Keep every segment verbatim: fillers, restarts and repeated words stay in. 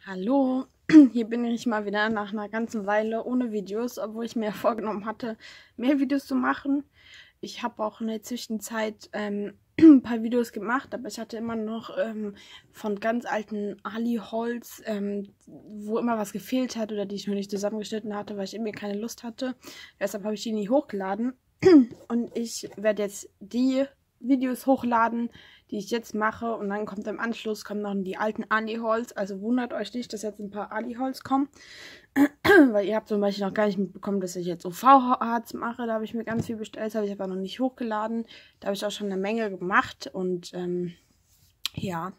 Hallo, hier bin ich mal wieder nach einer ganzen Weile ohne Videos, obwohl ich mir vorgenommen hatte, mehr Videos zu machen. Ich habe auch in der Zwischenzeit ähm, ein paar Videos gemacht, aber ich hatte immer noch ähm, von ganz alten Ali-Hauls, ähm, wo immer was gefehlt hat oder die ich noch nicht zusammengeschnitten hatte, weil ich irgendwie keine Lust hatte. Deshalb habe ich die nie hochgeladen. Und ich werde jetzt die Videos hochladen, die ich jetzt mache, und dann kommt im Anschluss kommen noch die alten Ali-Hauls. Also wundert euch nicht, dass jetzt ein paar Ali-Hauls kommen, weil ihr habt zum Beispiel noch gar nicht mitbekommen, dass ich jetzt O V-Harz mache. Da habe ich mir ganz viel bestellt, habe ich aber noch nicht hochgeladen. Da habe ich auch schon eine Menge gemacht und ähm, ja.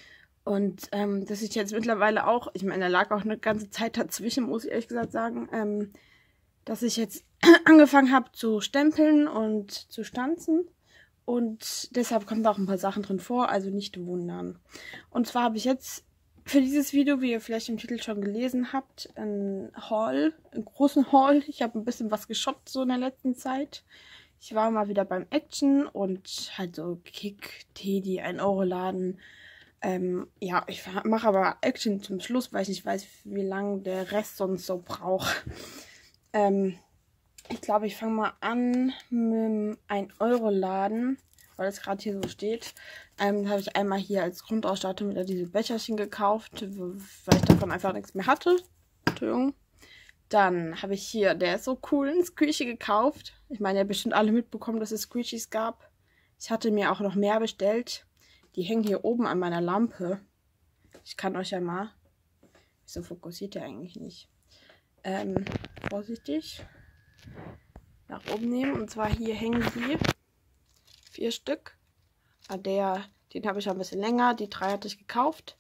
Und ähm, dass ich jetzt mittlerweile auch, ich meine, da lag auch eine ganze Zeit dazwischen, muss ich ehrlich gesagt sagen, ähm, dass ich jetzt angefangen habe zu stempeln und zu stanzen. Und deshalb kommen da auch ein paar Sachen drin vor, also nicht wundern. Und zwar habe ich jetzt für dieses Video, wie ihr vielleicht im Titel schon gelesen habt, einen Haul, einen großen Haul. Ich habe ein bisschen was geshoppt so in der letzten Zeit. Ich war mal wieder beim Action und halt so Kick, Teddy, ein Euro Laden. Ähm, ja, ich mache aber Action zum Schluss, weil ich nicht weiß, wie lange der Rest sonst so braucht. Ähm, Ich glaube, ich fange mal an mit dem ein Euro Laden, weil es gerade hier so steht. Ähm, habe ich einmal hier als Grundausstattung wieder diese Becherchen gekauft, weil ich davon einfach nichts mehr hatte. Entschuldigung. Dann habe ich hier, der ist so cool, ein Squishy gekauft. Ich meine, ihr habt bestimmt alle mitbekommen, dass es Squishies gab. Ich hatte mir auch noch mehr bestellt. Die hängen hier oben an meiner Lampe. Ich kann euch ja mal... Wieso fokussiert der eigentlich nicht? Ähm, vorsichtig. Nach oben nehmen, und zwar hier hängen die vier Stück. Der, den habe ich ein bisschen länger, die drei hatte ich gekauft.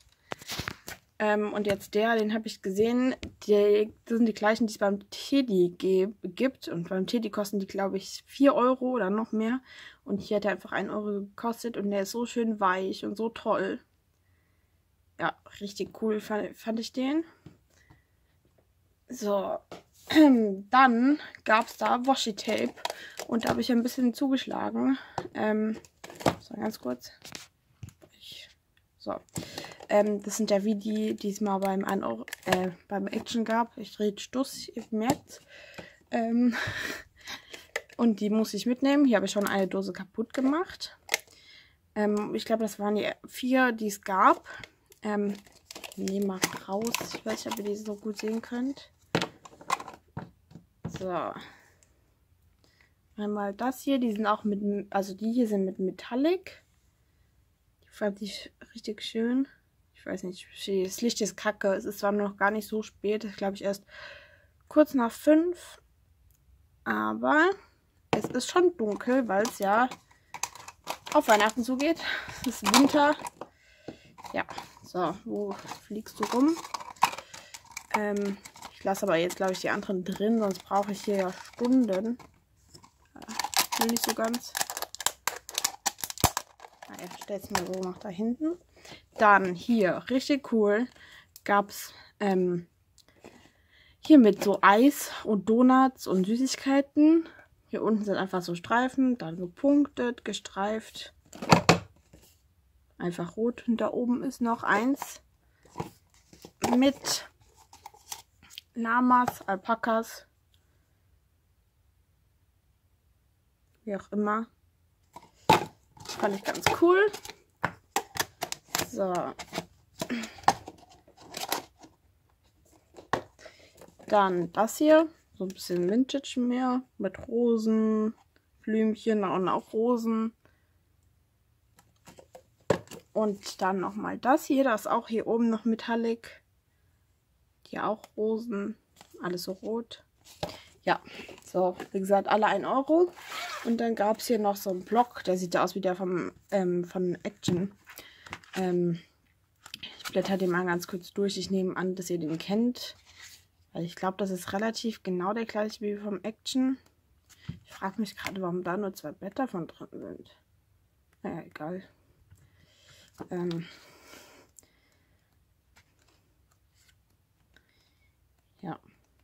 Ähm, und jetzt der, den habe ich gesehen, die, das sind die gleichen, die es beim Teddy gibt. Und beim Teddy kosten die, glaube ich, vier Euro oder noch mehr. Und hier hat er einfach ein Euro gekostet und der ist so schön weich und so toll. Ja, richtig cool fand, fand ich den. So. Dann gab es da Washi-Tape und da habe ich ein bisschen zugeschlagen. Ähm, so, ganz kurz. Ich, so. Ähm, das sind ja wie die, die es mal beim, Euro, äh, beim Action gab. Ich drehe Stuss, ihr merkt. Ähm, und die muss ich mitnehmen. Hier habe ich schon eine Dose kaputt gemacht. Ähm, ich glaube, das waren die vier, die es gab. Ähm, ich nehme mal raus. Ich weiß nicht, ob ihr die so gut sehen könnt. So. Einmal das hier, die sind auch mit, also die hier sind mit Metallic. Die fand ich richtig schön. Ich weiß nicht, das Licht ist kacke. Es ist zwar noch gar nicht so spät, das glaube ich erst kurz nach fünf. Aber es ist schon dunkel, weil es ja auf Weihnachten zugeht. Es ist Winter. Ja, so, wo fliegst du rum? Ähm, ich lasse aber jetzt, glaube ich, die anderen drin, sonst brauche ich hier ja Stunden. Ja, nicht so ganz. Naja, stell's mal so nach da hinten. Dann hier, richtig cool, gab es ähm, hier mit so Eis und Donuts und Süßigkeiten. Hier unten sind einfach so Streifen, dann gepunktet, gestreift. Einfach rot. Und da oben ist noch eins mit Lamas, Alpakas, wie auch immer. Fand ich ganz cool. So. Dann das hier. So ein bisschen Vintage mehr. Mit Rosen, Blümchen und auch Rosen. Und dann nochmal das hier. Das ist auch hier oben noch Metallic. Hier auch Rosen. Alles so rot. Ja, so, wie gesagt, alle ein Euro. Und dann gab es hier noch so einen Block, der sieht aus wie der vom, ähm, von Action. Ähm, ich blätter den mal ganz kurz durch. Ich nehme an, dass ihr den kennt. Weil ich glaube, das ist relativ genau der gleiche wie vom Action. Ich frage mich gerade, warum da nur zwei Blätter von drin sind. Naja, egal. Ähm, ja.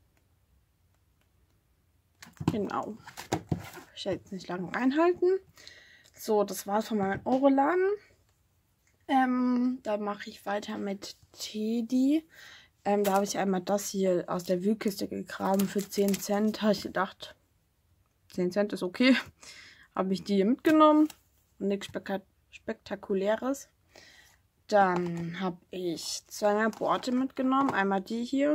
Genau. Ich werde jetzt nicht lange reinhalten. So, das war's von meinem Euro-Laden. Ähm, da mache ich weiter mit Teddy. Ähm, da habe ich einmal das hier aus der Wühlkiste gegraben für zehn Cent. Habe ich gedacht, zehn Cent ist okay. Habe ich die hier mitgenommen. Nichts Spek Spektakuläres. Dann habe ich zwei Boote mitgenommen. Einmal die hier.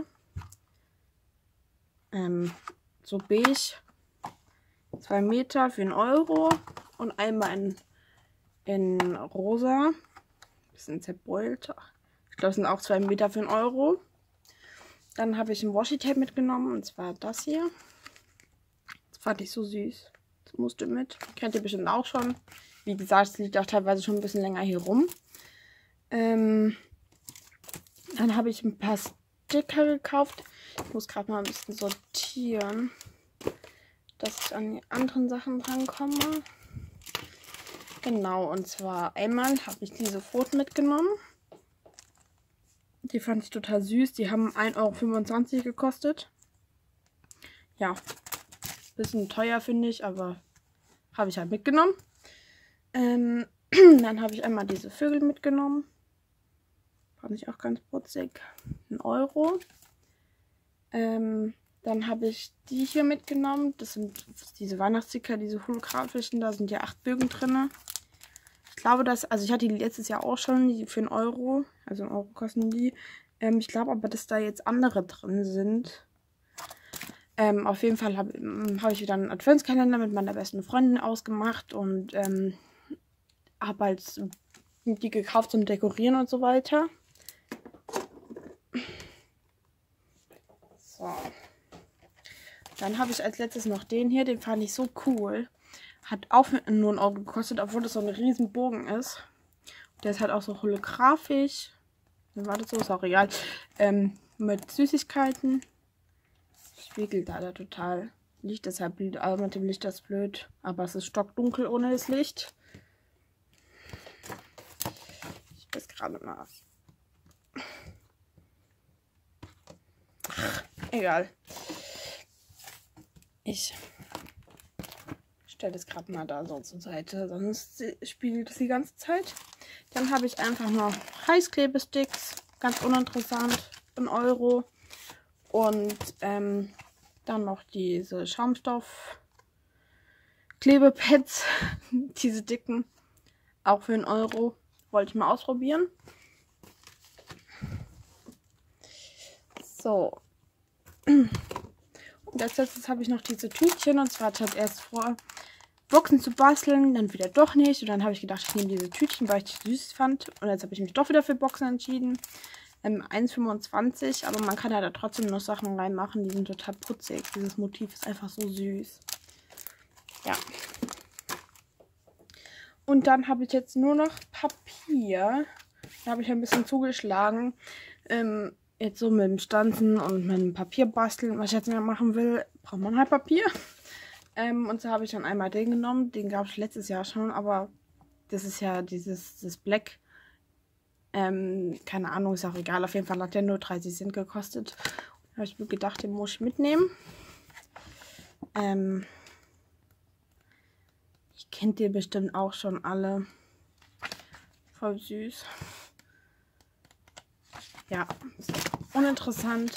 Ähm, so beige. Zwei Meter für einen Euro. Und einmal in, in rosa. Bisschen zerbeult. Ich glaube, es sind auch zwei Meter für einen Euro. Dann habe ich ein Washi-Tape mitgenommen. Und zwar das hier. Das fand ich so süß. Das musste mit. Kennt ihr bestimmt auch schon. Wie gesagt, es liegt auch teilweise schon ein bisschen länger hier rum. Ähm, dann habe ich ein paar Sticker gekauft. Ich muss gerade mal ein bisschen sortieren, dass ich an die anderen Sachen drankomme. Genau, und zwar einmal habe ich diese Pfoten mitgenommen. Die fand ich total süß. Die haben ein Euro fünfundzwanzig gekostet. Ja, bisschen teuer finde ich, aber habe ich halt mitgenommen. Ähm, dann habe ich einmal diese Vögel mitgenommen. Fand ich auch ganz putzig. Ein Euro. Ähm, dann habe ich die hier mitgenommen. Das sind diese Weihnachtssticker, diese holographischen. Da sind ja acht Bögen drin. Ich glaube, dass, also ich hatte die letztes Jahr auch schon, die für einen Euro. Also einen Euro kosten die. Ähm, ich glaube aber, dass da jetzt andere drin sind. Ähm, auf jeden Fall habe hab ich wieder einen Adventskalender mit meiner besten Freundin ausgemacht. Und ähm, habe halt die gekauft zum Dekorieren und so weiter. So. Dann habe ich als letztes noch den hier. Den fand ich so cool. Hat auch nur ein Euro gekostet, obwohl das so ein riesen Bogen ist. Der ist halt auch so holographisch. War das so? Ist auch egal. Ähm, mit Süßigkeiten. Spiegelt da, da total. Licht deshalb, also mit dem Licht ist blöd. Aber es ist stockdunkel ohne das Licht. Ich weiß gerade mal. Egal. Ich stelle das gerade mal da so zur Seite, sonst spiegelt es die ganze Zeit. Dann habe ich einfach noch Heißklebesticks, ganz uninteressant, ein Euro. Und ähm, dann noch diese Schaumstoff-Klebepads, diese dicken, auch für einen Euro. Wollte ich mal ausprobieren. So. Und als letztes habe ich noch diese Tütchen. Und zwar hatte ich erst vor, Boxen zu basteln, dann wieder doch nicht. Und dann habe ich gedacht, ich nehme diese Tütchen, weil ich die süß fand. Und jetzt habe ich mich doch wieder für Boxen entschieden. Ähm, eins fünfundzwanzig, aber man kann ja da trotzdem noch Sachen reinmachen. Die sind total putzig. Dieses Motiv ist einfach so süß. Ja. Und dann habe ich jetzt nur noch Papier. Da habe ich ein bisschen zugeschlagen. Ähm, jetzt so mit dem Stanzen und mit dem Papier basteln. Was ich jetzt mehr machen will, braucht man halt Papier. Ähm, und so habe ich dann einmal den genommen. Den gab es letztes Jahr schon, aber das ist ja dieses das Black. Ähm, keine Ahnung, ist auch egal. Auf jeden Fall hat der nur dreißig Cent gekostet. Da habe ich mir gedacht, den muss ich mitnehmen. Ähm, ich kennt ihr bestimmt auch schon alle. Voll süß. Ja, uninteressant.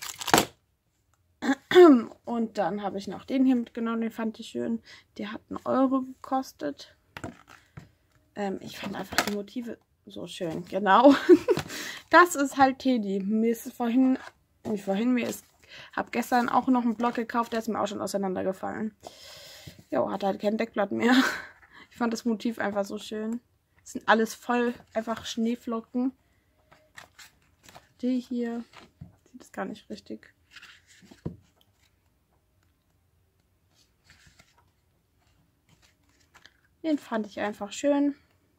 Und dann habe ich noch den hier mitgenommen, den fand ich schön. Der hat einen Euro gekostet. Ähm, ich fand einfach die Motive so schön. Genau. Das ist halt Teddy. Mir ist vorhin, nicht vorhin, mir ist, habe gestern auch noch einen Block gekauft, der ist mir auch schon auseinandergefallen. Ja, hat halt kein Deckblatt mehr. Ich fand das Motiv einfach so schön. Das sind alles voll einfach Schneeflocken. Die hier sieht es gar nicht richtig. Den fand ich einfach schön.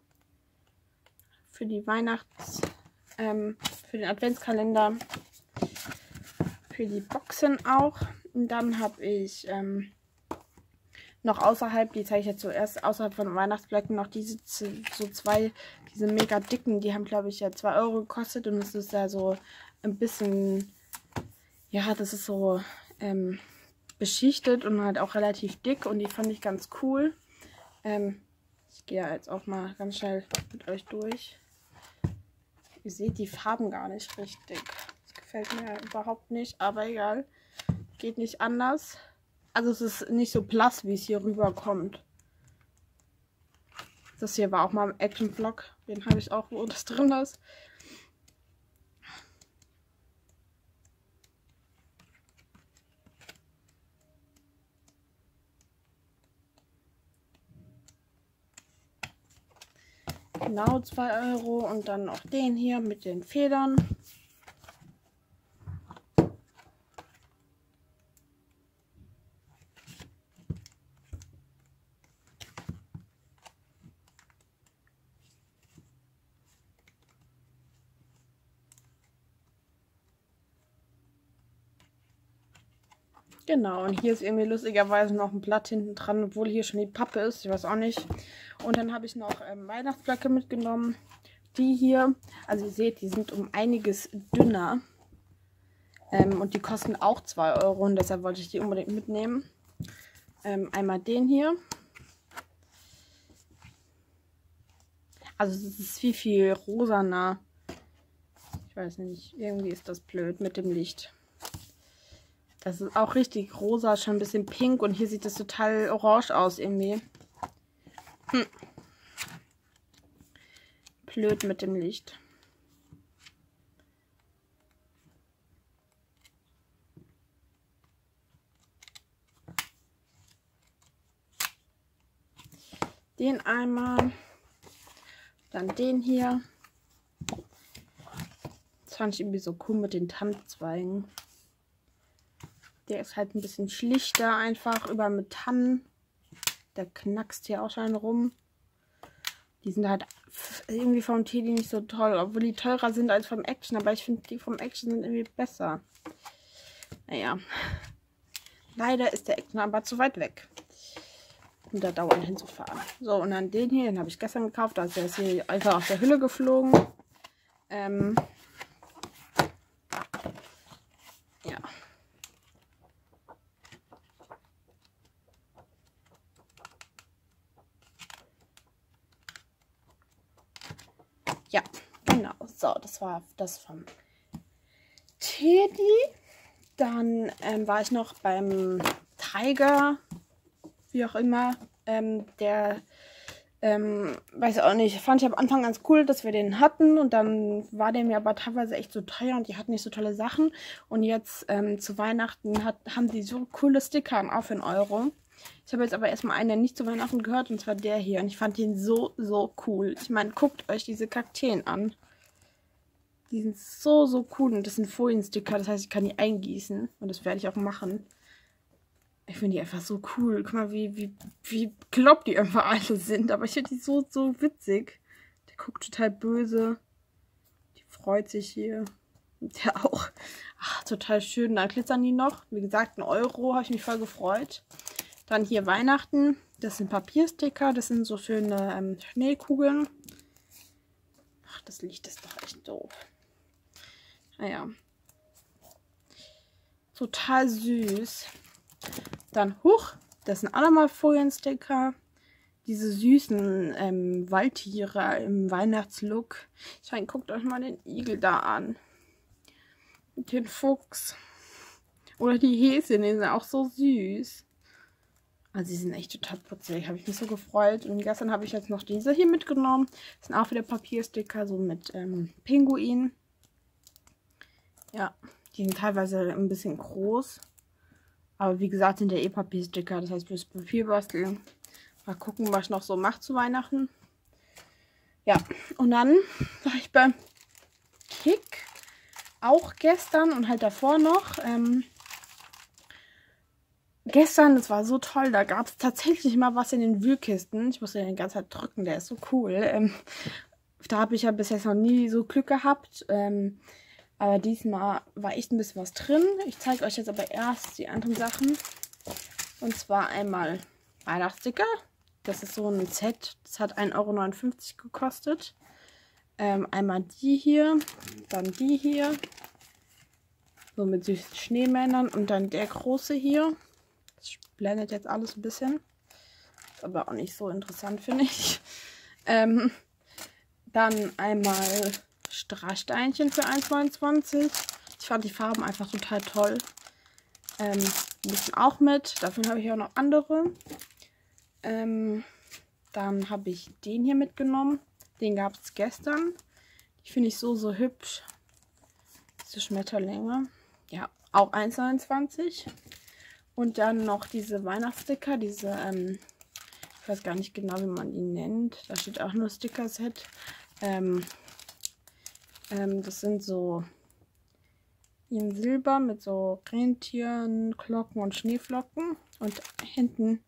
Für die Weihnachts-, ähm, für den Adventskalender. Für die Boxen auch. Und dann habe ich ähm, noch außerhalb, die zeige ich jetzt zuerst, außerhalb von Weihnachtsblöcken noch diese so zwei, diese mega dicken, die haben glaube ich ja zwei Euro gekostet. Und es ist ja so ein bisschen, ja, das ist so ähm, beschichtet und halt auch relativ dick. Und die fand ich ganz cool. Ähm, ich gehe jetzt auch mal ganz schnell mit euch durch. Ihr seht die Farben gar nicht richtig. Das gefällt mir überhaupt nicht, aber egal. Geht nicht anders. Also es ist nicht so blass, wie es hier rüberkommt. Das hier war auch mal im Action-Vlog. Den habe ich auch, wo das drin ist. Genau zwei Euro und dann noch den hier mit den Federn. Genau, und hier ist irgendwie lustigerweise noch ein Blatt hinten dran, obwohl hier schon die Pappe ist. Ich weiß auch nicht. Und dann habe ich noch ähm, Weihnachtsblöcke mitgenommen. Die hier, also ihr seht, die sind um einiges dünner. Ähm, und die kosten auch zwei Euro und deshalb wollte ich die unbedingt mitnehmen. Ähm, einmal den hier. Also es ist viel, viel rosaner. Ich weiß nicht, irgendwie ist das blöd mit dem Licht. Das ist auch richtig rosa, schon ein bisschen pink und hier sieht das total orange aus irgendwie. Hm. Blöd mit dem Licht. Den einmal. Dann den hier. Das fand ich irgendwie so cool mit den Tannenzweigen. Der ist halt ein bisschen schlichter einfach, über mit Tannen. Der knackst hier auch schon rum. Die sind halt irgendwie vom Teddy nicht so toll, obwohl die teurer sind als vom Action. Aber ich finde, die vom Action sind irgendwie besser. Naja. Leider ist der Action aber zu weit weg, um da dauernd hinzufahren. So, und dann den hier, den habe ich gestern gekauft. Also der ist hier einfach aus der Hülle geflogen. Ähm, ja. Ja, genau. So, das war das vom Teddy. Dann ähm, war ich noch beim Tiger, wie auch immer. Ähm, der, ähm, weiß auch nicht, fand ich am Anfang ganz cool, dass wir den hatten. Und dann war der mir aber teilweise echt so teuer und die hatten nicht so tolle Sachen. Und jetzt ähm, zu Weihnachten hat, haben die so coole Sticker auch für einen Euro. Ich habe jetzt aber erstmal einen, der nicht zu Weihnachten gehört, und zwar der hier. Und ich fand den so, so cool. Ich meine, guckt euch diese Kakteen an. Die sind so, so cool. Und das sind Foliensticker, das heißt, ich kann die eingießen. Und das werde ich auch machen. Ich finde die einfach so cool. Guck mal, wie, wie, wie klopp die einfach alle sind. Aber ich finde die so, so witzig. Der guckt total böse. Die freut sich hier. Und der auch. Ach, total schön. Dann glitzern die noch. Wie gesagt, ein Euro. Habe ich mich voll gefreut. Dann hier Weihnachten. Das sind Papiersticker. Das sind so schöne ähm, Schneekugeln. Ach, das Licht ist doch echt doof. Naja. Total süß. Dann, huch, das sind auch nochmal Foliensticker. Diese süßen ähm, Waldtiere im Weihnachtslook. Ich meine, guckt euch mal den Igel da an. Und den Fuchs. Oder die Häschen, die sind auch so süß. Also die sind echt total putzig. Habe ich mich so gefreut. Und gestern habe ich jetzt noch diese hier mitgenommen. Das sind auch wieder Papiersticker, so mit ähm, Pinguinen. Ja, die sind teilweise ein bisschen groß. Aber wie gesagt, sind ja eh Papiersticker. Das heißt, fürs Papierbasteln. Mal gucken, was ich noch so mache zu Weihnachten. Ja, und dann war ich beim Kick. Auch gestern und halt davor noch. Ähm, Gestern, das war so toll, da gab es tatsächlich mal was in den Wühlkisten. Ich musste den die ganze Zeit drücken, der ist so cool. Ähm, da habe ich ja bis jetzt noch nie so Glück gehabt. Ähm, aber diesmal war echt ein bisschen was drin. Ich zeige euch jetzt aber erst die anderen Sachen. Und zwar einmal Weihnachtssticker. Das ist so ein Set, das hat ein Euro neunundfünfzig gekostet. Ähm, einmal die hier, dann die hier. So mit süßen Schneemännern und dann der große hier. Das blendet jetzt alles ein bisschen. Ist aber auch nicht so interessant, finde ich. Ähm, dann einmal Strasssteinchen für eins neunundzwanzig. Ich fand die Farben einfach total toll. Ähm, die müssen auch mit. Dafür habe ich auch noch andere. Ähm, dann habe ich den hier mitgenommen. Den gab es gestern. Die finde ich so, so hübsch. Diese Schmetterlinge. Ja, auch eins neunundzwanzig. Und dann noch diese Weihnachtssticker. Diese, ähm, ich weiß gar nicht genau, wie man die nennt. Da steht auch nur Sticker-Set. Ähm, ähm, das sind so in Silber mit so Rentieren, Glocken und Schneeflocken. Und hinten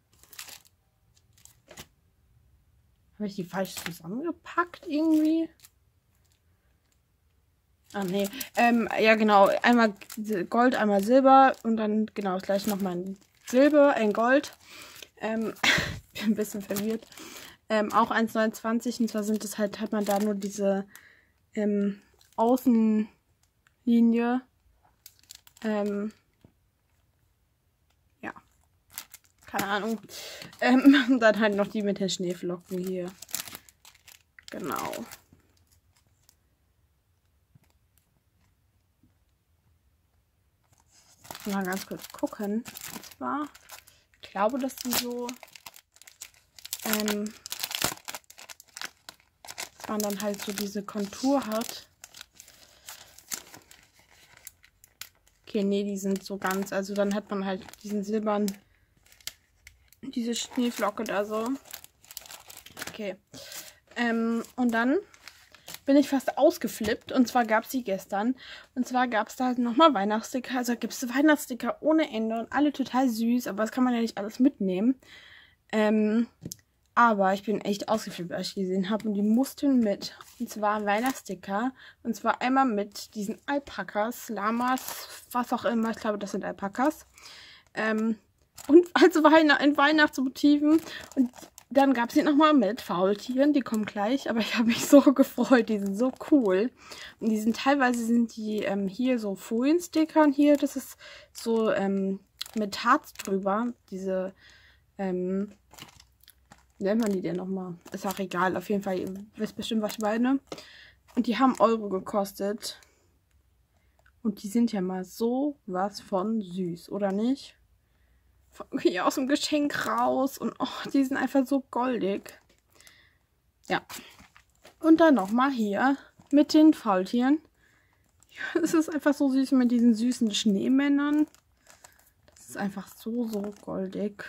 habe ich die falsch zusammengepackt irgendwie. Ah, nee. Ähm, ja, genau. Einmal Gold, einmal Silber. Und dann, genau, gleich nochmal ein Silber, ein Gold. Ähm, bin ein bisschen verwirrt. Ähm, auch eins neunundzwanzig. Und zwar sind es halt, hat man da nur diese ähm, Außenlinie. Ähm, ja. Keine Ahnung. Ähm, und dann halt noch die mit den Schneeflocken hier. Genau. Mal ganz kurz gucken. Und zwar, ich glaube, dass die so, ähm, dass man dann halt so diese Kontur hat. Okay, nee, die sind so ganz, also dann hat man halt diesen silbern, diese Schneeflocke da so. Okay. Ähm, und dann bin ich fast ausgeflippt. Und zwar gab es die gestern. Und zwar gab es da nochmal Weihnachtssticker. Also gibt es Weihnachtssticker ohne Ende und alle total süß. Aber das kann man ja nicht alles mitnehmen. Ähm, aber ich bin echt ausgeflippt, als ich die gesehen habe. Und die mussten mit. Und zwar Weihnachtssticker. Und zwar einmal mit diesen Alpakas, Lamas, was auch immer. Ich glaube, das sind Alpakas. Ähm, und also Weihn in Weihnachtsmotiven. Und dann gab es die nochmal mit Faultieren, die kommen gleich, aber ich habe mich so gefreut, die sind so cool. Und die sind teilweise, sind die ähm, hier so Foliensticker und hier, das ist so ähm, mit Harz drüber, diese, ähm, wie nennt man die denn nochmal? Ist auch egal, auf jeden Fall, ihr wisst bestimmt, was ich meine. Und die haben Euro gekostet. Und die sind ja mal so was von süß, oder nicht? Hier aus dem Geschenk raus und oh, die sind einfach so goldig. Ja. Und dann nochmal hier mit den Faultieren. Ja, es ist einfach so süß mit diesen süßen Schneemännern. Das ist einfach so, so goldig.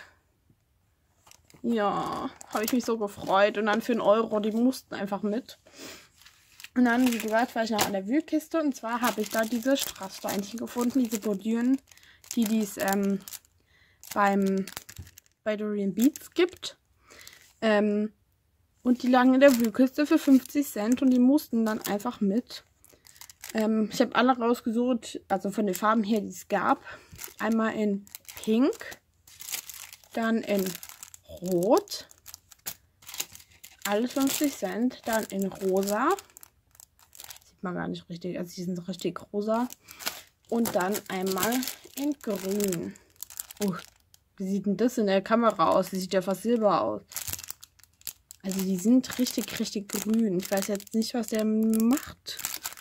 Ja, habe ich mich so gefreut. Und dann für einen Euro, die mussten einfach mit. Und dann, wie gesagt, war ich noch an der Wühlkiste. Und zwar habe ich da diese Strasssteinchen gefunden, diese Bordüren, die dies, ähm, beim bei Dorian Beats gibt. Ähm, und die lagen in der Wühlkiste für fünfzig Cent und die mussten dann einfach mit. Ähm, ich habe alle rausgesucht, also von den Farben her, die es gab. Einmal in Pink, dann in Rot, alles fünfzig Cent, dann in Rosa. Sieht man gar nicht richtig, also die sind richtig rosa. Und dann einmal in Grün. Oh, wie sieht denn das in der Kamera aus? Die sieht ja fast silber aus. Also die sind richtig, richtig grün. Ich weiß jetzt nicht, was der macht.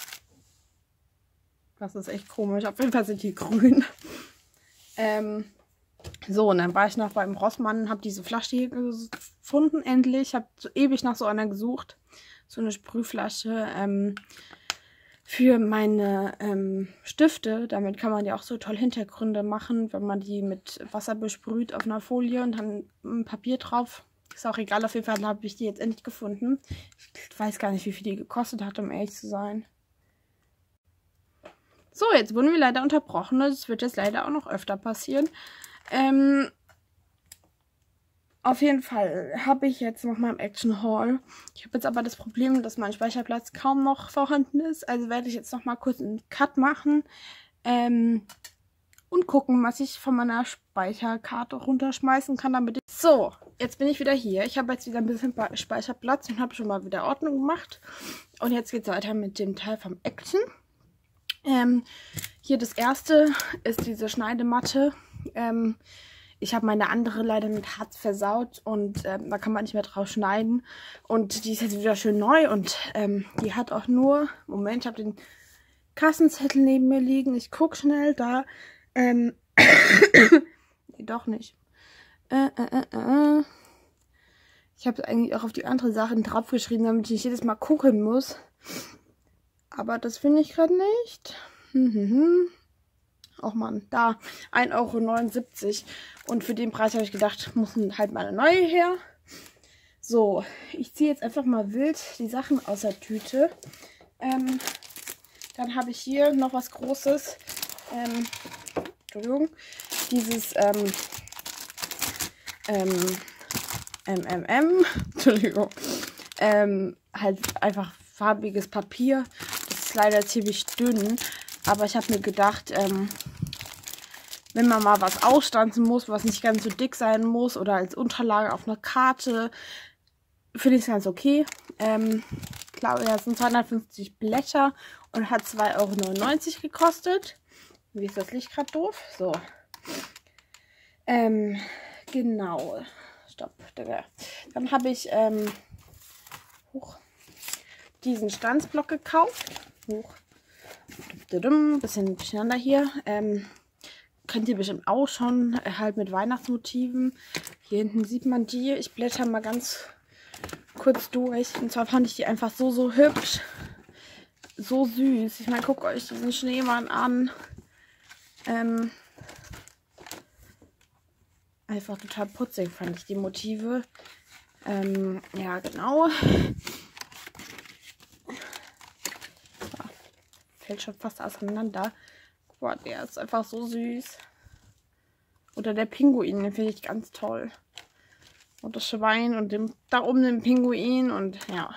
Das ist echt komisch. Auf jeden Fall sind die grün. Ähm, so, und dann war ich noch beim Rossmann und habe diese Flasche hier gefunden, endlich. Ich habe so ewig nach so einer gesucht. So eine Sprühflasche. Ähm, für meine ähm, Stifte. Damit kann man ja auch so toll Hintergründe machen, wenn man die mit Wasser besprüht auf einer Folie und dann ein Papier drauf. Ist auch egal, auf jeden Fall habe ich die jetzt endlich gefunden. Ich weiß gar nicht, wie viel die gekostet hat, um ehrlich zu sein. So, jetzt wurden wir leider unterbrochen. Das wird jetzt leider auch noch öfter passieren. Ähm, auf jeden Fall habe ich jetzt noch mal im Action Haul. Ich habe jetzt aber das Problem, dass mein Speicherplatz kaum noch vorhanden ist. Also werde ich jetzt noch mal kurz einen Cut machen. Ähm, und gucken, was ich von meiner Speicherkarte runterschmeißen kann, damit ich... So, jetzt bin ich wieder hier. Ich habe jetzt wieder ein bisschen Speicherplatz und habe schon mal wieder Ordnung gemacht. Und jetzt geht es weiter mit dem Teil vom Action. Ähm, hier das erste ist diese Schneidematte. Ähm, ich habe meine andere leider mit Harz versaut und ähm, da kann man nicht mehr drauf schneiden. Und die ist jetzt wieder schön neu und ähm, die hat auch nur... Moment, ich habe den Kassenzettel neben mir liegen. Ich gucke schnell da. Ähm, nee, doch nicht. Äh, äh, äh, äh. Ich habe eigentlich auch auf die anderen Sachen draufgeschrieben, damit ich nicht jedes Mal gucken muss. Aber das finde ich gerade nicht. Hm, hm, hm. Och man, da. ein Euro neunundsiebzig. Und für den Preis habe ich gedacht, muss halt mal eine neue her. So, ich ziehe jetzt einfach mal wild die Sachen aus der Tüte. Ähm, dann habe ich hier noch was Großes. Ähm, Entschuldigung. Dieses, ähm, ähm, M M M. Entschuldigung. Ähm, halt einfach farbiges Papier. Das ist leider ziemlich dünn. Aber ich habe mir gedacht, ähm, wenn man mal was ausstanzen muss, was nicht ganz so dick sein muss oder als Unterlage auf einer Karte, finde ich es ganz okay. Ähm, ich glaube, das sind zweihundertfünfzig Blätter und hat zwei Euro neunundneunzig gekostet. Wie ist das Licht gerade doof? So. Ähm, genau. Stopp. Dann habe ich ähm, hoch, diesen Stanzblock gekauft. Hoch. Bisschen durcheinander hier. Ähm, könnt ihr bestimmt auch schon, äh, halt mit Weihnachtsmotiven. Hier hinten sieht man die. Ich blätter mal ganz kurz durch. Und zwar fand ich die einfach so, so hübsch. So süß. Ich meine, guckt euch diesen Schneemann an. Ähm, einfach total putzig fand ich die Motive. Ähm, ja, genau. Fällt schon fast auseinander. Boah, der ist einfach so süß. Oder der Pinguin, den finde ich ganz toll. Und das Schwein und dem, da oben den Pinguin und ja.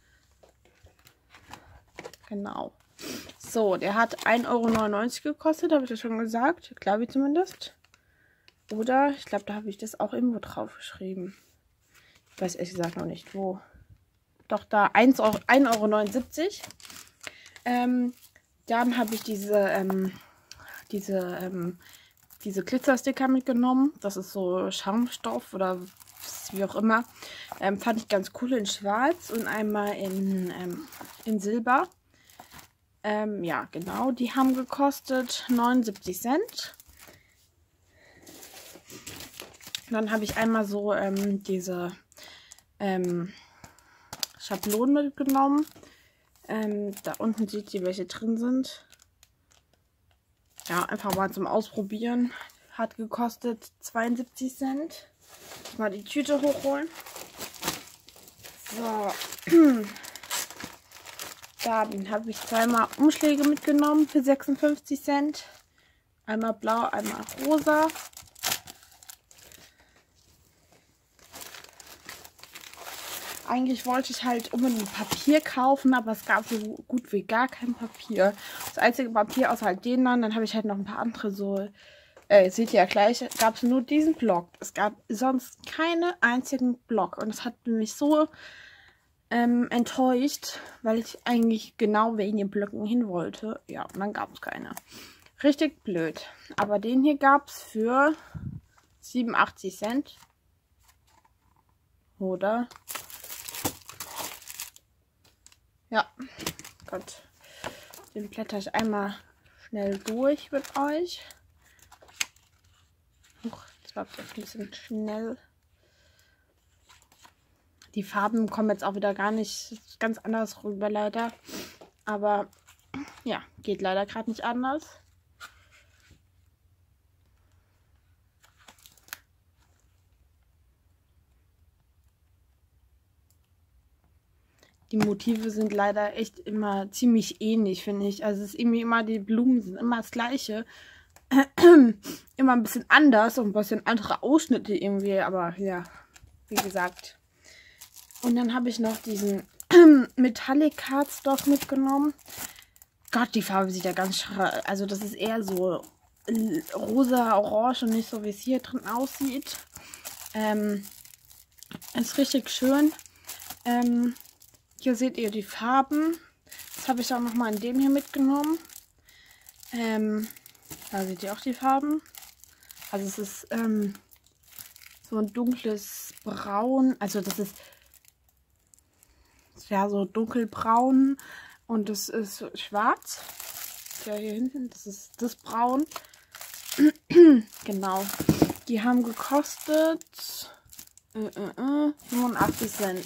Genau. So, der hat ein Euro neunundneunzig gekostet, habe ich das schon gesagt. Glaube ich zumindest. Oder, ich glaube, da habe ich das auch irgendwo drauf geschrieben. Ich weiß ehrlich gesagt noch nicht, wo. Doch, da ein Euro neunundsiebzig. Ähm, dann habe ich diese, ähm, diese, ähm, diese Glitzersticker mitgenommen. Das ist so Schaumstoff oder wie auch immer. Ähm, fand ich ganz cool in schwarz und einmal in, ähm, in Silber. Ähm, ja, genau. Die haben gekostet neunundsiebzig Cent. Dann habe ich einmal so ähm, diese ähm, Schablonen mitgenommen. Ähm, da unten seht ihr, welche drin sind. Ja, einfach mal zum Ausprobieren. Hat gekostet zweiundsiebzig Cent. Mal die Tüte hochholen. So. Dann habe ich zweimal Umschläge mitgenommen für sechsundfünfzig Cent. Einmal blau, einmal rosa. Eigentlich wollte ich halt unbedingt Papier kaufen, aber es gab so gut wie gar kein Papier. Das einzige Papier außer halt den dann, dann habe ich halt noch ein paar andere so, äh, seht ihr ja gleich, gab es nur diesen Block. Es gab sonst keine einzigen Block und das hat mich so ähm, enttäuscht, weil ich eigentlich genau wegen den Blöcken hin wollte. Ja, und dann gab es keine. Richtig blöd. Aber den hier gab es für siebenundachtzig Cent. Oder? Ja, Gott. Den blätter ich einmal schnell durch mit euch. Huch, das war ein bisschen schnell. Die Farben kommen jetzt auch wieder gar nicht ganz anders rüber, leider. Aber ja, geht leider gerade nicht anders. Die Motive sind leider echt immer ziemlich ähnlich, finde ich. Also es ist irgendwie immer, die Blumen sind immer das gleiche. Immer ein bisschen anders und ein bisschen andere Ausschnitte irgendwie. Aber ja, wie gesagt. Und dann habe ich noch diesen Metallic Cardstock mitgenommen. Gott, die Farbe sieht ja ganz schra... Also das ist eher so rosa, orange und nicht so, wie es hier drin aussieht. Ähm, ist richtig schön. Ähm, hier seht ihr die Farben. Das habe ich auch nochmal in dem hier mitgenommen. Ähm, da seht ihr auch die Farben. Also es ist ähm, so ein dunkles Braun. Also das ist ja so dunkelbraun und es ist schwarz. ja hier hinten. Das ist das Braun. Genau. Die haben gekostet äh, äh, äh, fünfundachtzig Cent.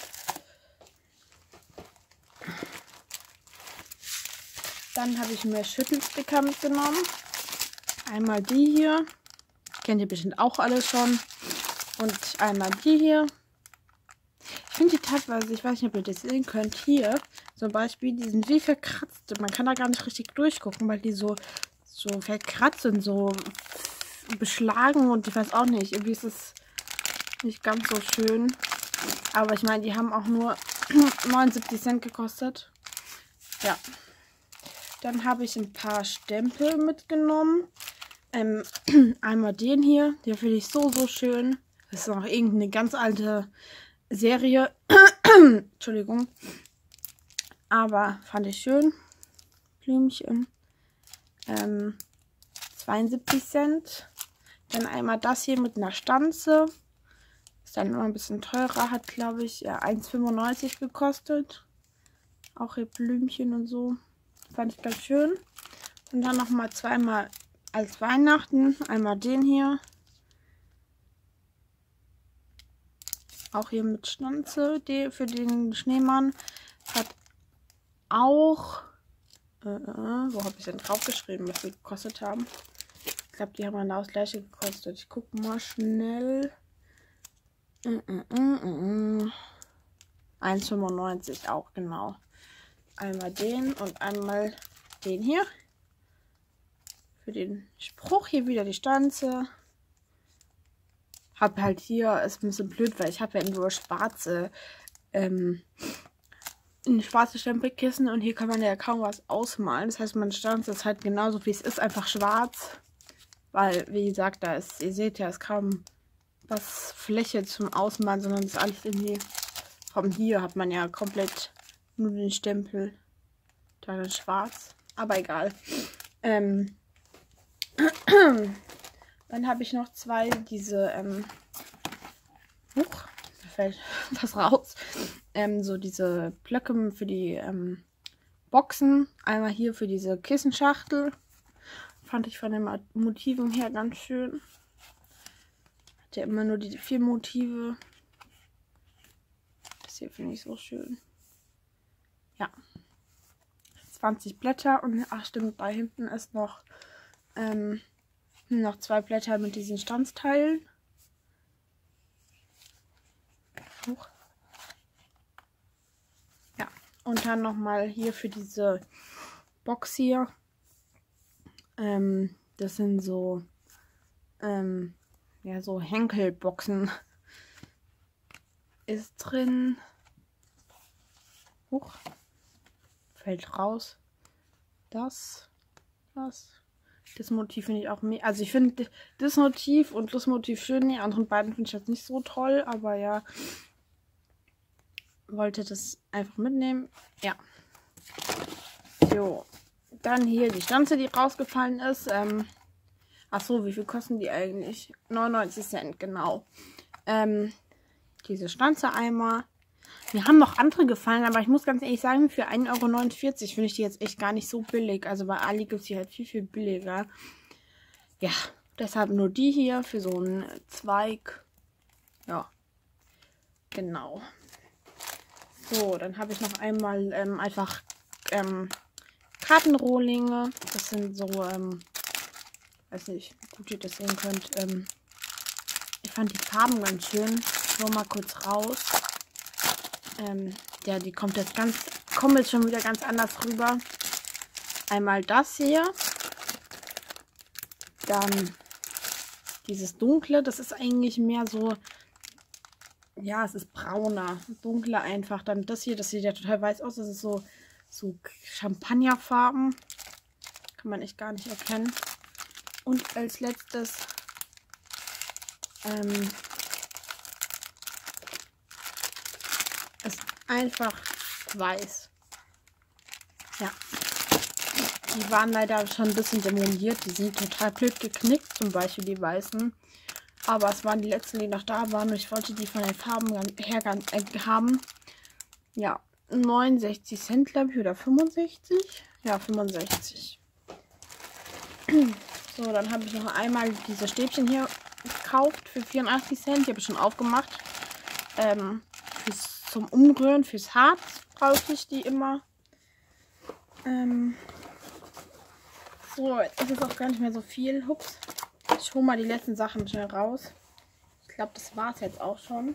Dann habe ich mir Schüttelsticker mitgenommen. Einmal die hier. Kennt ihr bestimmt auch alle schon. Und einmal die hier. Ich finde die teilweise, ich weiß nicht, ob ihr das sehen könnt, hier zum Beispiel, die sind wie verkratzt. Man kann da gar nicht richtig durchgucken, weil die so, so verkratzt und so beschlagen und ich weiß auch nicht, irgendwie ist es nicht ganz so schön. Aber ich meine, die haben auch nur neunundsiebzig Cent gekostet. Ja. Dann habe ich ein paar Stempel mitgenommen. Ähm, einmal den hier, den finde ich so, so schön. Das ist noch irgendeine ganz alte Serie. Entschuldigung. Aber fand ich schön. Blümchen. Ähm, zweiundsiebzig Cent. Dann einmal das hier mit einer Stanze. Ist dann immer ein bisschen teurer. Hat, glaube ich, ja, eins fünfundneunzig gekostet. Auch hier Blümchen und so. Fand ich ganz schön. Und dann nochmal zweimal als Weihnachten. Einmal den hier. Auch hier mit Stanze, die für den Schneemann. Hat auch, äh, wo habe ich denn draufgeschrieben, was die gekostet haben? Ich glaube, die haben genau das gleiche gekostet. Ich gucke mal schnell. Äh, äh, äh, äh. eins fünfundneunzig auch, genau. Einmal den und einmal den hier. Für den Spruch hier wieder die Stanze. Hab halt hier, ist ein bisschen blöd, weil ich habe ja nur schwarze, ähm, ein schwarzes Stempelkissen und hier kann man ja kaum was ausmalen. Das heißt, meine Stanze ist halt genauso wie es ist, einfach schwarz. Weil, wie gesagt, da ist, ihr seht ja, ist kaum was Fläche zum Ausmalen, sondern das ist alles irgendwie, vom hier hat man ja komplett nur den Stempel, dann in schwarz. Aber egal. Ähm, Dann habe ich noch zwei, diese, ähm, huch, da fällt was raus, ähm, so diese Blöcke für die, ähm, Boxen. Einmal hier für diese Kissenschachtel. Fand ich von den Motiven her ganz schön. Hat ja immer nur die vier Motive. Das hier finde ich so schön. Ja. zwanzig Blätter und, ach stimmt, da hinten ist noch, ähm, noch zwei Blätter mit diesen Stanzteilen. Huch. Ja, und dann nochmal hier für diese Box hier. Ähm, das sind so, ähm, ja, so Henkelboxen. Ist drin. Huch. Fällt raus. Das. Das. Das Motiv finde ich auch mehr. Also ich finde das Motiv und das Motiv schön. Die anderen beiden finde ich jetzt nicht so toll. Aber ja. Wollte das einfach mitnehmen. Ja. So. Dann hier die Stanze, die rausgefallen ist. Ähm, Achso, wie viel kosten die eigentlich? neunundneunzig Cent, genau. Ähm, diese Stanze einmal. Mir haben noch andere gefallen, aber ich muss ganz ehrlich sagen, für ein Euro neunundvierzig finde ich die jetzt echt gar nicht so billig. Also bei Ali gibt es die halt viel, viel billiger. Ja, deshalb nur die hier für so einen Zweig. Ja, genau. So, dann habe ich noch einmal ähm, einfach ähm, Kartenrohlinge. Das sind so, ähm, weiß nicht, wie gut ihr das sehen könnt. Ähm, ich fand die Farben ganz schön. Nur mal kurz raus. Ähm, ja, die kommt jetzt ganz, kommt jetzt schon wieder ganz anders rüber. Einmal das hier. Dann dieses dunkle, das ist eigentlich mehr so, ja, es ist brauner, dunkler einfach. Dann das hier, das sieht ja total weiß aus. Das ist so, so Champagnerfarben. Kann man echt gar nicht erkennen. Und als letztes ähm, ist einfach weiß. Ja. Die waren leider schon ein bisschen demoliert. Die sind total blöd geknickt, zum Beispiel die weißen. Aber es waren die letzten, die noch da waren. Und ich wollte die von den Farben her äh, haben. Ja, neunundsechzig Cent, glaube ich, oder fünfundsechzig. Ja, fünfundsechzig. So, dann habe ich noch einmal diese Stäbchen hier gekauft für vierundachtzig Cent. Die habe ich schon aufgemacht. Ähm, fürs, zum Umrühren, fürs Harz brauche ich die immer. Ähm, so, jetzt ist es auch gar nicht mehr so viel. Hups. Ich hole mal die letzten Sachen schnell raus. Ich glaube, das war es jetzt auch schon.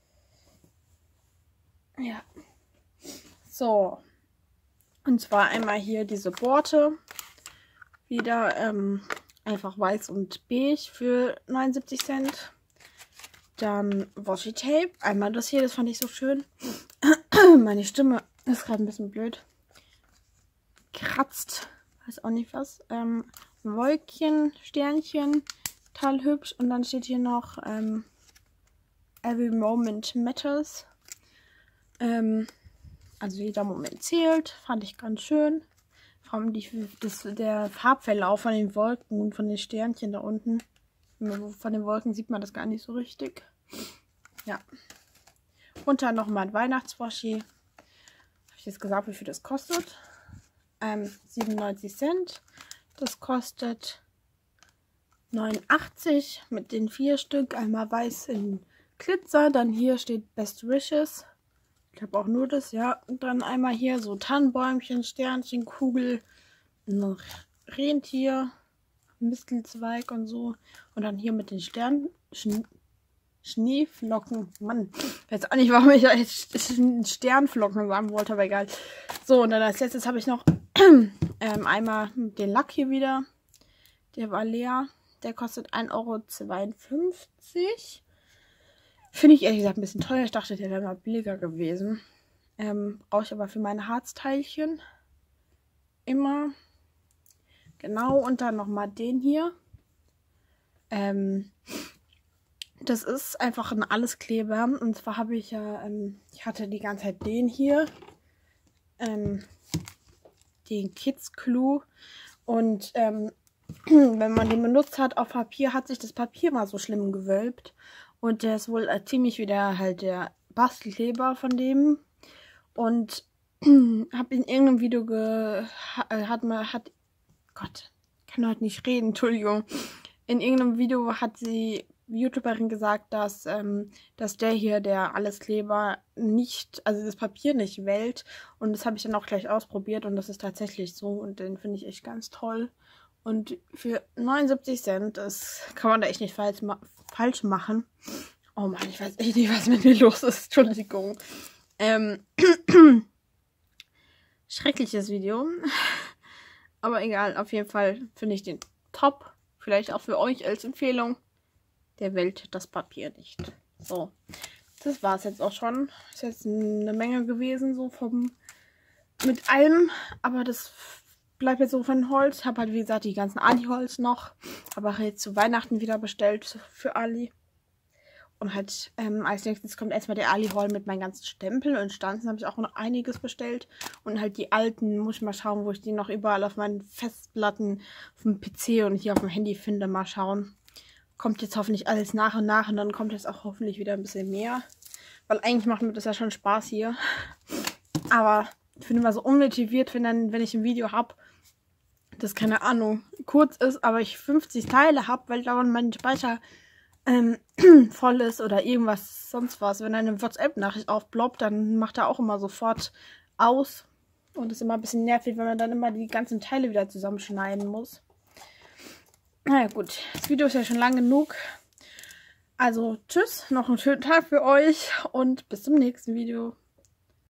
Ja. So. Und zwar einmal hier diese Borte. Wieder ähm, einfach weiß und beige für neunundsiebzig Cent. Dann Washi Tape. Einmal das hier, das fand ich so schön. Meine Stimme ist gerade ein bisschen blöd. Kratzt. Weiß auch nicht was. Ähm, Wolkchen, Sternchen. Total hübsch. Und dann steht hier noch ähm, Every Moment Matters. Ähm, also jeder Moment zählt. Fand ich ganz schön. Vor allem die, das, der Farbverlauf von den Wolken und von den Sternchen da unten. Von den Wolken sieht man das gar nicht so richtig. Ja. Und dann nochmal ein Weihnachtswashi. Habe ich jetzt gesagt, wie viel das kostet? Ähm, siebenundneunzig Cent. Das kostet neunundachtzig mit den vier Stück. Einmal weiß in Glitzer. Dann hier steht Best Wishes. Ich habe auch nur das, ja. Und dann einmal hier so Tannenbäumchen, Sternchen, Kugel, noch Rentier, Mistelzweig und so. Und dann hier mit den Sternen, Schn Schneeflocken. Mann, ich weiß auch nicht, warum ich jetzt Sternflocken sagen wollte, aber egal. So, und dann als letztes habe ich noch ähm, einmal den Lack hier wieder. Der war leer. Der kostet ein Euro zweiundfünfzig. Finde ich ehrlich gesagt ein bisschen teuer. Ich dachte, der wäre mal billiger gewesen. Ähm, brauche ich aber für meine Harzteilchen immer. Genau, und dann nochmal den hier. Ähm, das ist einfach ein Alleskleber. Und zwar habe ich ja, ähm, ich hatte die ganze Zeit den hier. Ähm, den Kids Clue. Und ähm, wenn man den benutzt hat auf Papier, hat sich das Papier mal so schlimm gewölbt. Und der ist wohl äh, ziemlich wieder halt der Bastelkleber von dem. Und habe in irgendeinem Video ge hat man hat Gott, kann heute nicht reden, Entschuldigung. In irgendeinem Video hat die YouTuberin gesagt, dass ähm, dass der hier der Alleskleber nicht, also das Papier nicht wählt. Und das habe ich dann auch gleich ausprobiert und das ist tatsächlich so und den finde ich echt ganz toll. Und für neunundsiebzig Cent, das kann man da echt nicht falsch, ma falsch machen. Oh Mann, ich weiß echt nicht, was mit mir los ist. Entschuldigung. Ähm, schreckliches Video. Aber egal, auf jeden Fall finde ich den top. Vielleicht auch für euch als Empfehlung. Der wählt das Papier nicht. So, das war es jetzt auch schon. Ist jetzt eine Menge gewesen, so vom mit allem. Aber das bleibt jetzt so von Holz. Ich habe halt, wie gesagt, die ganzen Ali-Holz noch. Aber auch jetzt zu Weihnachten wieder bestellt für Ali. Und halt ähm, als nächstes kommt erstmal der Ali-Haul mit meinen ganzen Stempeln und Stanzen. Habe ich auch noch einiges bestellt. Und halt die alten, muss ich mal schauen, wo ich die noch überall auf meinen Festplatten, auf dem P C und hier auf dem Handy finde. Mal schauen. Kommt jetzt hoffentlich alles nach und nach. Und dann kommt jetzt auch hoffentlich wieder ein bisschen mehr. Weil eigentlich macht mir das ja schon Spaß hier. Aber ich bin immer so unmotiviert, wenn, dann, wenn ich ein Video habe, das keine Ahnung, kurz ist, aber ich fünfzig Teile habe, weil dauernd mein Speicher ähm, voll ist oder irgendwas sonst was. Wenn eine WhatsApp-Nachricht aufploppt, dann macht er auch immer sofort aus. Und das ist immer ein bisschen nervig, wenn man dann immer die ganzen Teile wieder zusammenschneiden muss. Naja gut, das Video ist ja schon lang genug. Also tschüss, noch einen schönen Tag für euch und bis zum nächsten Video.